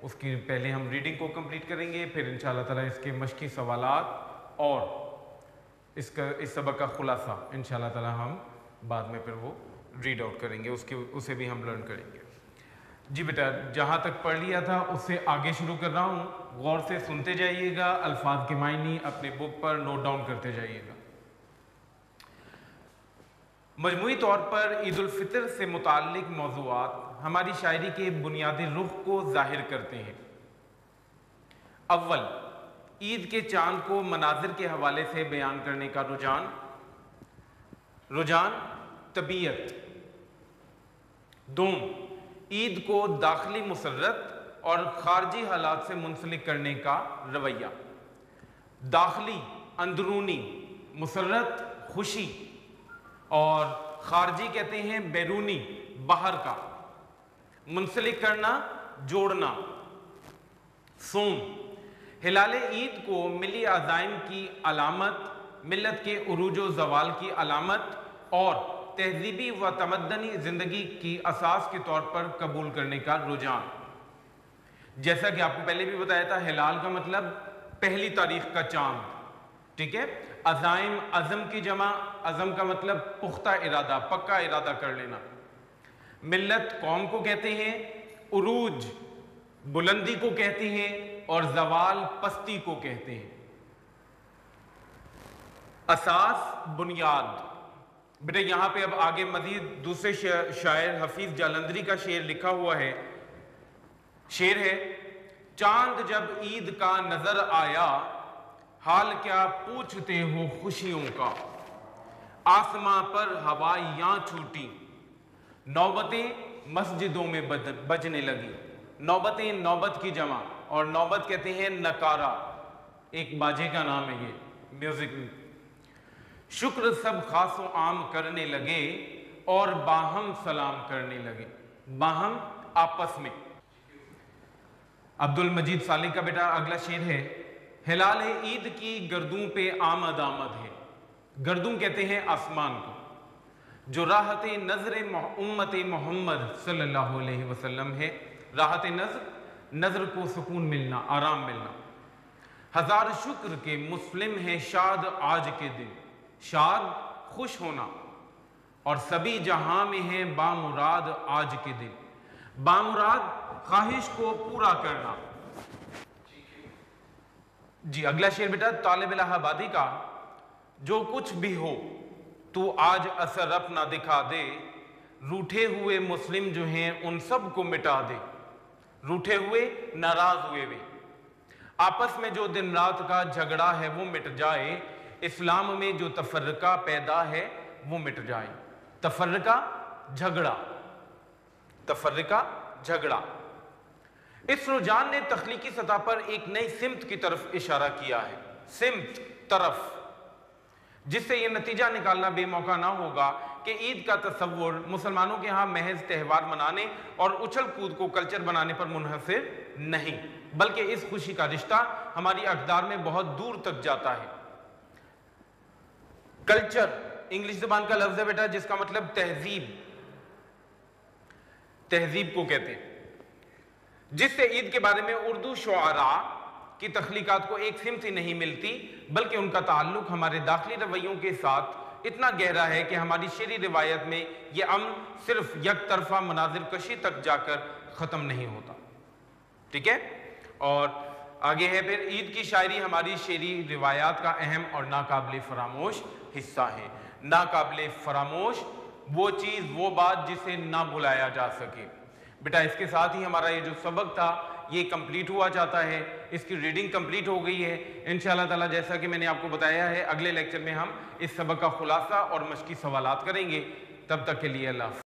उसकी पहले हम रीडिंग को कंप्लीट करेंगे, फिर इंशाल्लाह ताला इसके मश्की सवालात और इस सबक का खुलासा इंशाल्लाह ताला हम बाद में फिर वो रीड आउट करेंगे, उसे भी हम लर्न करेंगे। जी बेटा, जहाँ तक पढ़ लिया था उससे आगे शुरू कर रहा हूँ, गौर से सुनते जाइएगा, अल्फाज के मायने अपने बुक पर नोट डाउन करते जाइएगा। मजमूई तौर पर ईद उल फितर से मुताल्लिक मौज़ूआत हमारी शायरी के बुनियादी रुख को जाहिर करते हैं। अव्वल, ईद के चांद को मनाजिर के हवाले से बयान करने का रुझान तबीयत। दूम, ईद को दाखिली मुसर्रत और खारजी हालात से मुंसलिक करने का रवैया। दाखिली अंदरूनी, मुसर्रत खुशी, और खारजी कहते हैं बैरूनी बाहर का, मुंसलिक करना जोड़ना। सोम, हिलाले ईद को मिली अज़ाइम की अलामत, मिल्लत के उरूजो ज़वाल की अलामत और तहजीबी व तमद्दनी ज़िंदगी की असास के तौर पर कबूल करने का रुझान। जैसा कि आपको पहले भी बताया था, हिलाल का मतलब पहली तारीख का चांद, ठीक है। अज़ाइम अज़म की जमा, अज़म का मतलब पुख्ता इरादा, पक्का इरादा कर लेना। मिल्लत कौम को कहते हैं, उरूज बुलंदी को कहते हैं और ज़वाल पस्ती को कहते हैं। असास बुनियाद। बेटा यहां पे अब आगे मजीद दूसरे शायर हफीज जालंधरी का शेर लिखा हुआ है। शेर है, चांद जब ईद का नजर आया, हाल क्या पूछते हो खुशियों का, आसमां पर हवाइयां छूटी, नौबतें मस्जिदों में बजने लगी। नौबतें नौबत की जमा, और नौबत कहते हैं नकारा, एक बाजे का नाम है ये म्यूजिक। शुक्र सब खासो आम करने लगे और बाहम सलाम करने लगे, बाहम आपस में। अब्दुल मजीद सालिक का बेटा अगला शेर है, हिलाल ईद की गर्दों पे आमद आमद है। गर्दूं कहते हैं आसमान को, जो राहत नजर उम्मत मोहम्मद सल्लल्लाहु अलैहि वसल्लम है। राहत नजर को सुकून मिलना, आराम मिलना। हजार शुक्र के मुस्लिम है शाद आज के दिन, शाद खुश होना, और सभी जहां में है बामुराद आज के दिन। बामुराद ख्वाहिश को पूरा करना। जी अगला शेर बेटा तालिब इलाहाबादी का, जो कुछ भी हो तू आज असर अपना दिखा दे, रूठे हुए मुस्लिम जो हैं उन सब को मिटा दे। रूठे हुए, नाराज हुए वे, आपस में जो दिन रात का झगड़ा है वो मिट जाए। इस्लाम में जो तफर्रका पैदा है वो मिट जाए। तफर्रका झगड़ा, तफर्रका झगड़ा। इस रुझान ने तख्लीकी सतह पर एक नई सिमत की तरफ इशारा किया है, सिमत तरफ, जिससे यह नतीजा निकालना बेमौका ना होगा कि ईद का तस्वुर मुसलमानों के यहाँ महज त्यौहार मनाने और उछल कूद को कल्चर बनाने पर मुनहसिर नहीं, बल्कि इस खुशी का रिश्ता हमारी अक़दार में बहुत दूर तक जाता है। कल्चर इंग्लिश ज़बान का लफ्ज़ है बेटा, जिसका मतलब तहजीब, तहजीब को कहते हैं, जिससे ईद के बारे में उर्दू शुआरा की तख्लीकात को एक सिमत ही नहीं मिलती, बल्कि उनका ताल्लुक हमारे दाखिली रवैयों के साथ इतना गहरा है कि हमारी शेरी रिवायत में यह अमन सिर्फ यक तरफा मनाजिर कशी तक जाकर ख़त्म नहीं होता, ठीक है। और आगे है फिर, ईद की शायरी हमारी शेरी रिवायात का अहम और नाकाबिले फरामोश हिस्सा है। नाकाबिले फरामोश वो चीज़, वो बात जिसे ना भुलाया जा सके। बेटा इसके साथ ही हमारा ये जो सबक था ये कंप्लीट हुआ जाता है, इसकी रीडिंग कंप्लीट हो गई है। इंशाअल्लाह ताला जैसा कि मैंने आपको बताया है, अगले लेक्चर में हम इस सबक का खुलासा और मश्की सवालात करेंगे। तब तक के लिए अल्लाह।